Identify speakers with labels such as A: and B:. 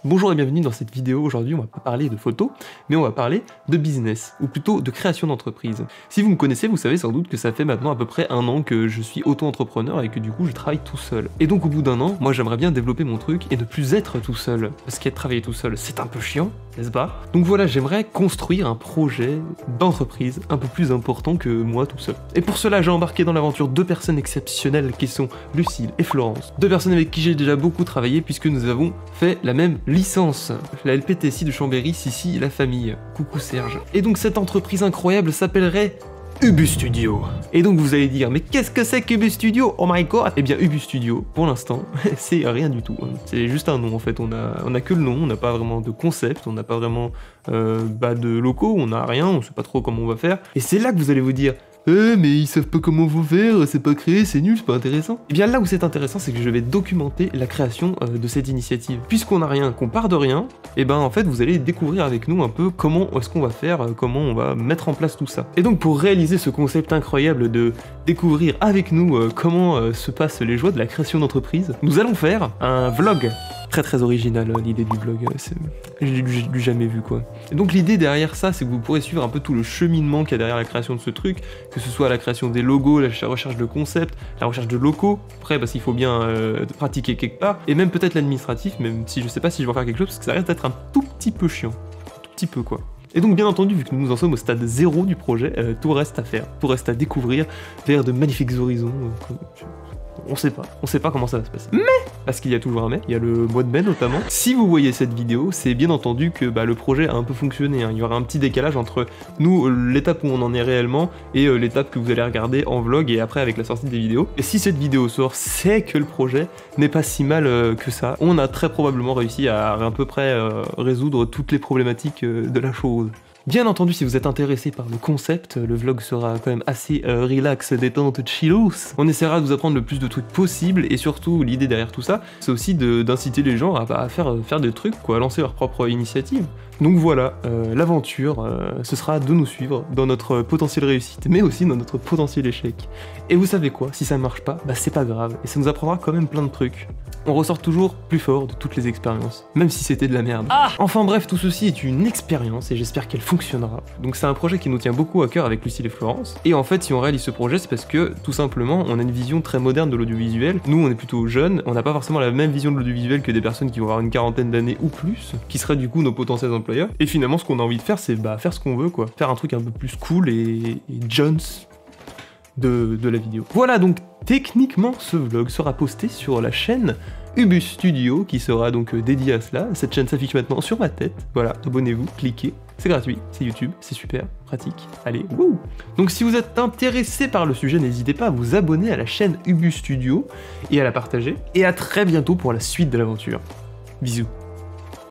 A: Bonjour et bienvenue dans cette vidéo. Aujourd'hui on va pas parler de photos, mais on va parler de business, ou plutôt de création d'entreprise. Si vous me connaissez, vous savez sans doute que ça fait maintenant à peu près 1 an que je suis auto-entrepreneur et que du coup je travaille tout seul. Et donc au bout d'1 an, moi j'aimerais bien développer mon truc et ne plus être tout seul. Parce qu'être travailler tout seul, c'est un peu chiant, n'est-ce pas? Donc voilà, j'aimerais construire un projet d'entreprise un peu plus important que moi tout seul. Et pour cela, j'ai embarqué dans l'aventure 2 personnes exceptionnelles qui sont Lucille et Florence. 2 personnes avec qui j'ai déjà beaucoup travaillé puisque nous avons fait la même licence, la LPTSI de Chambéry, Sissi, la famille. Coucou Serge. Et donc cette entreprise incroyable s'appellerait Ubu Studio. Et donc vous allez dire, mais qu'est-ce que c'est qu'Ubu Studio? Oh my god! Eh bien Ubu Studio, pour l'instant, c'est rien du tout. C'est juste un nom en fait, on a que le nom, on n'a pas vraiment de concept, on n'a pas vraiment de locaux, on n'a rien, on sait pas trop comment on va faire. Et c'est là que vous allez vous dire, mais ils savent pas comment vous faire, c'est pas créé, c'est nul, c'est pas intéressant. Et bien là où c'est intéressant, c'est que je vais documenter la création de cette initiative. Puisqu'on n'a rien, qu'on part de rien, et ben en fait vous allez découvrir avec nous un peu comment est-ce qu'on va faire, comment on va mettre en place tout ça. Et donc pour réaliser ce concept incroyable de découvrir avec nous comment se passent les joies de la création d'entreprise, nous allons faire un vlog. Très original l'idée du vlog, j'ai du jamais vu quoi. Et donc l'idée derrière ça, c'est que vous pourrez suivre un peu tout le cheminement qu'il y a derrière la création de ce truc, que ce soit la création des logos, la recherche de concepts, la recherche de locaux, après parce qu'il faut bien pratiquer quelque part, et même peut-être l'administratif, même si je sais pas si je vais en faire quelque chose, parce que ça risque d'être un tout petit peu chiant, un tout petit peu quoi. Et donc bien entendu, vu que nous en sommes au stade 0 du projet, tout reste à faire, tout reste à découvrir vers de magnifiques horizons. On sait pas comment ça va se passer. Mais, parce qu'il y a toujours un mais, il y a le mois de mai notamment. Si vous voyez cette vidéo, c'est bien entendu que le projet a un peu fonctionné, hein. Il y aura un petit décalage entre nous, l'étape où on en est réellement, et l'étape que vous allez regarder en vlog et après avec la sortie des vidéos. Et si cette vidéo sort, c'est que le projet n'est pas si mal que ça. On a très probablement réussi à à peu près résoudre toutes les problématiques de la chose. Bien entendu, si vous êtes intéressé par le concept, le vlog sera quand même assez relax, détente, chillos. On essaiera de vous apprendre le plus de trucs possible, et surtout, l'idée derrière tout ça, c'est aussi d'inciter les gens à faire des trucs, quoi, à lancer leur propre initiative. Donc voilà, l'aventure, ce sera de nous suivre dans notre potentielle réussite, mais aussi dans notre potentiel échec. Et vous savez quoi, si ça marche pas, c'est pas grave, et ça nous apprendra quand même plein de trucs. On ressort toujours plus fort de toutes les expériences, même si c'était de la merde. Enfin bref, tout ceci est une expérience, et j'espère qu'elle fonctionnera. Donc c'est un projet qui nous tient beaucoup à cœur avec Lucille et Florence, et en fait si on réalise ce projet, c'est parce que, tout simplement, on a une vision très moderne de l'audiovisuel. Nous, on est plutôt jeunes, on n'a pas forcément la même vision de l'audiovisuel que des personnes qui vont avoir une quarantaine d'années ou plus, qui seraient du coup nos potentiels employeurs. Et finalement, ce qu'on a envie de faire, c'est faire ce qu'on veut, quoi. Faire un truc un peu plus cool et Jones de la vidéo. Voilà, donc techniquement, ce vlog sera posté sur la chaîne Ubu Studio, qui sera donc dédiée à cela. Cette chaîne s'affiche maintenant sur ma tête. Voilà, abonnez-vous, cliquez. C'est gratuit, c'est YouTube, c'est super, pratique. Allez, wouh! Donc si vous êtes intéressé par le sujet, n'hésitez pas à vous abonner à la chaîne Ubu Studio et à la partager. Et à très bientôt pour la suite de l'aventure. Bisous.